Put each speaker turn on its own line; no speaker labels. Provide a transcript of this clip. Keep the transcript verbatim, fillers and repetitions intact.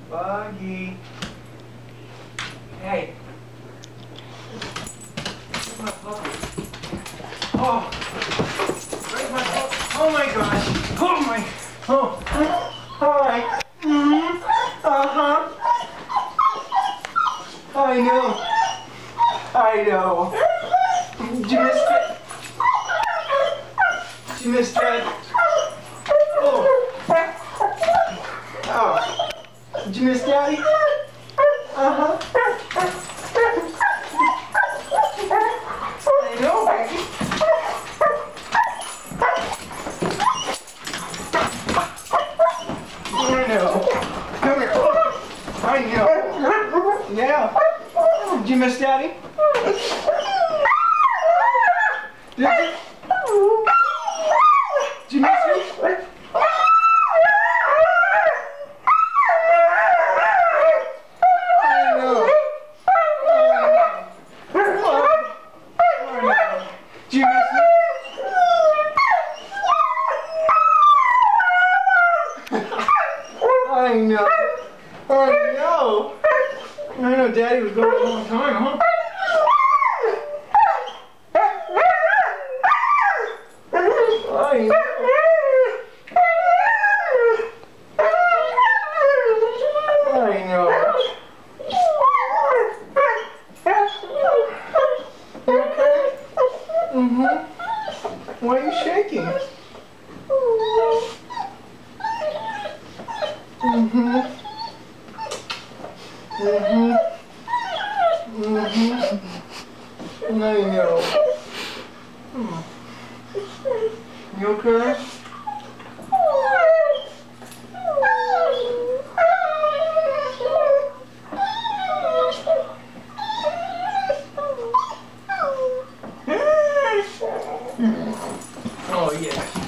Buggy. Hey. Where's my puppy? Oh. Where's my puppy? Oh my gosh. Oh my. Oh. Hi. Mm-hmm. Uh-huh. I know. I know. Did you miss it? Did you miss that? Oh. Oh. Did you miss Daddy? Uh-huh. I know, baby. I know. Come here. I know. Yeah. Did you miss Daddy? Did you? Did you miss me? I know. Did you miss me? I know. I know. I know Daddy was gone a long time, huh? I know. I know. You okay? Mm-hmm. Why are you shaking? Mm-hmm. Mm-hmm. Mm-hmm. I know. Hmm. You okay? Oh yeah.